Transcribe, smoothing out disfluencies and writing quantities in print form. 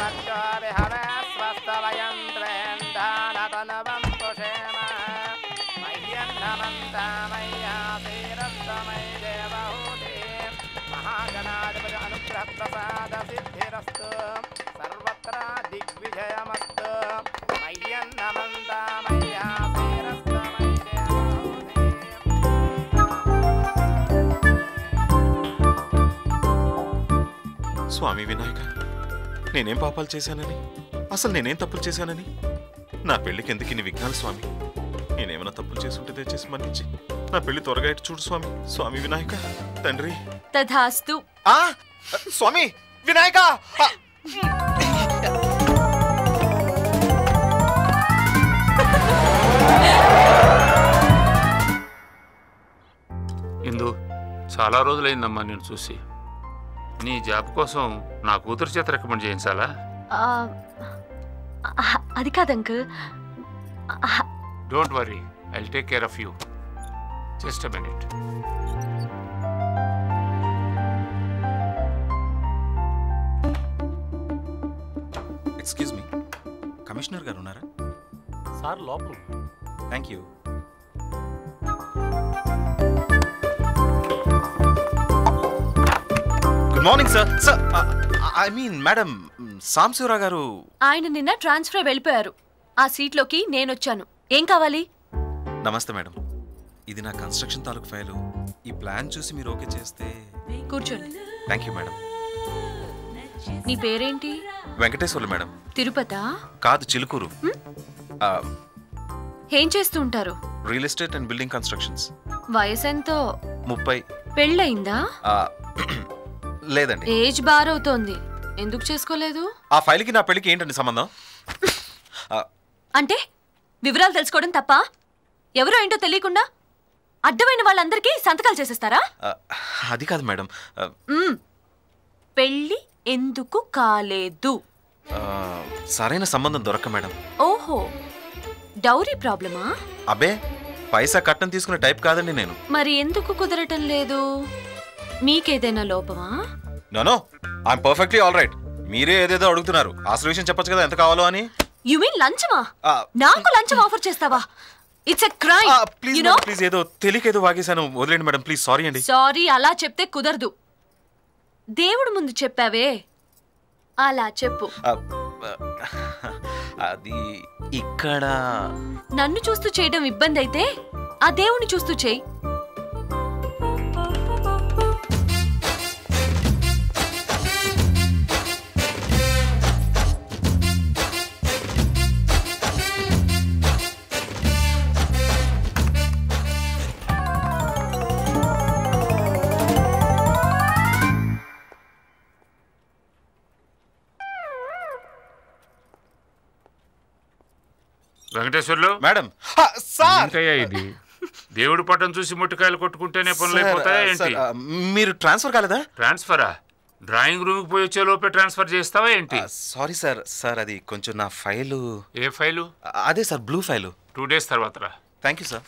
ప్రసాద సిద్ధిరస్తు సర్వత్ర దిగ్విజయమస్తు మయ్యన్నమంతా మయ్యా స్వామి వినాయక, నేనేం పాపాలు చేశానని, అసలు నేనేం తప్పులు చేశానని నా పెళ్లికి ఎందుకు ఇన్ని విఘ్నాలు స్వామి? నేనేమైనా తప్పులు చేసుంటే దయచేసి మన్నించి నా పెళ్లి త్వరగా ఇటు చూడు స్వామి. స్వామి వినాయక తండ్రి. తథాస్తు. స్వామి వినాయక. ఇందు, చాలా రోజులైందమ్మా నేను చూసి. నీ జాబ్ కోసం నా కూతురు చేత రికమెండ్ చేయించాలా? అది కాదు uncle. Don't worry, I will take care of you. Just a minute. Excuse me, commissioner గారు ఉన్నారా? సార్ లోపల. Thank you. Good morning sir. Sir I mean madam, Sambasivarao గారు. ఆయన నిన్న ట్రాన్స్ఫర్ వెళ్ళిపోయారు. ఆ సీట్లోకి నేనొచ్చాను. ఏం కావాలి? నమస్తే మేడం, ఇది నా కన్స్ట్రక్షన్ తాలూకు ఫైలు. ఈ ప్లాన్ చూసి మీరు ఓకే చేస్తే. కూర్చోండి. Thank you madam. నీ పేరేంటి? వెంకటేశ్వర్లు మేడం. తిరుపతా? కాదు, చిలుకూరు. ఏం చేస్తూ ఉంటారు? Real estate and building constructions. వయసెంతో? 30. పెళ్ళయిందా? లేదండి. ఏజ్ బార్ అవుతోంది. ఎందుకు చేసుకోలేదు? ఆ ఫైల్కి నా పెళ్లికి ఏంటండి సంబంధం? అంటే వివరాలు తెలుసుకోవడం తప్ప? ఎవరో ఏంటో తెలియకుండా అడ్డమైన వాళ్ళందరికీ సంతకాలు చేసేస్తారా? అది కాదు మేడం. పెళ్ళి ఎందుకు కాలేదు? సరైన సంబంధం దొరక్క మేడం. ఓహో, డౌరీ ప్రాబ్లమా? అబే, పైసా కట్నం తీసుకునే టైప్ కాదండి నేను. మరి ఎందుకు కుదరటం లేదు? మీకేదైనా లోపమా? No, I'm perfectly all right. మీరే ఏదేదో అడుగుతున్నారు. అసలు విషయం చెప్పొచ్చు కదా, ఎంత కావాలో అని. యు మీన్ లంచమా? నాకు లంచం ఆఫర్ చేస్తావా? It's a crime. ప్లీజ్ ఏదో తెలియకేదో వాగేశాను, వదిలేండి మేడం ప్లీజ్. సారీ అండి. సారీ అలా చెప్తే కుదరదు. దేవుడు ముందు చెప్పావే, అలా చెప్పు. అది ఇక్కడ నన్ను చూస్తూ చేయడం ఇబ్బంది అయితే ఆ దేవుణ్ణి చూస్తూ చేయి. వెంకటేశ్వర్లు మేడం. ఇది దేవుడి పట్టం చూసి ముట్టికాయలు కొట్టుకుంటేనే పనులు అయిపోతాయా ఏంటి? మీరు ట్రాన్స్ఫర్ కాలేదా? ట్రాన్స్ఫరా? డ్రాయింగ్ రూమ్ కి పోయి వచ్చే లోపే ట్రాన్స్ఫర్ చేస్తావా ఏంటి? Sorry sir. సార్ అది కొంచెం నా ఫైలు. ఏ ఫైలు? అదే సార్, బ్లూ ఫైలు. 2 days తర్వాత రా. Thank you sir.